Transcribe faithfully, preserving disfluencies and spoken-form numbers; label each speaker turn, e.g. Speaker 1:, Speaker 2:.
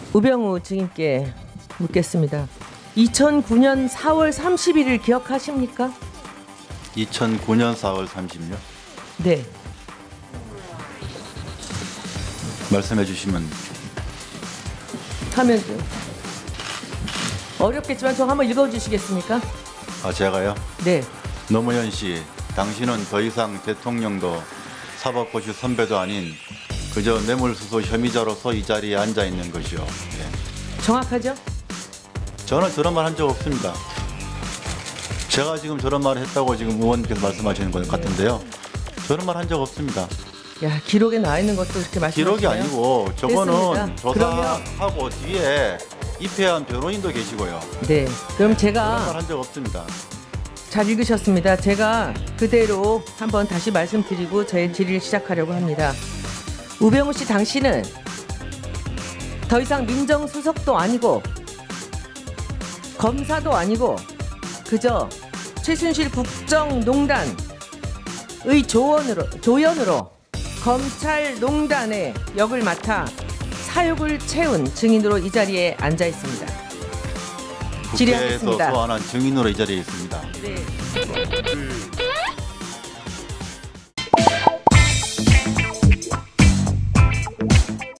Speaker 1: 우병우 증인께 묻겠습니다. 이천구 년 사월 삼십일을 기억하십니까?
Speaker 2: 이천구 년 사월 삼십일요?
Speaker 1: 네.
Speaker 2: 말씀해 주시면.
Speaker 1: 하면 어렵겠지만 저 한번 읽어주시겠습니까?
Speaker 2: 아, 제가요?
Speaker 1: 네.
Speaker 2: 노무현 씨, 당신은 더 이상 대통령도 사법고시 선배도 아닌 그저 뇌물수수 혐의자로서 이 자리에 앉아 있는 것이요. 예.
Speaker 1: 정확하죠?
Speaker 2: 저는 저런 말 한 적 없습니다. 제가 지금 저런 말을 했다고 지금 의원께서 말씀하시는 것 같은데요. 저런 말 한 적 없습니다.
Speaker 1: 야, 기록에 나와 있는 것도 이렇게 말씀하시네요.
Speaker 2: 기록이 아니고 저거는
Speaker 1: 됐습니다.
Speaker 2: 조사하고 뒤에 입회한 변호인도 계시고요.
Speaker 1: 네. 그럼
Speaker 2: 그런
Speaker 1: 제가
Speaker 2: 말 한 적 없습니다.
Speaker 1: 잘 읽으셨습니다. 제가 그대로 한번 다시 말씀드리고 제 질의를 시작하려고 합니다. 우병우 씨, 당신은 더 이상 민정수석도 아니고 검사도 아니고 그저 최순실 국정농단의 조원으로, 조연으로 검찰농단의 역을 맡아 사육을 채운 증인으로 이 자리에 앉아 있습니다.
Speaker 2: 국회에서
Speaker 1: 질의하겠습니다.
Speaker 2: 소환한 증인으로 이 자리에 있습니다.
Speaker 1: 네.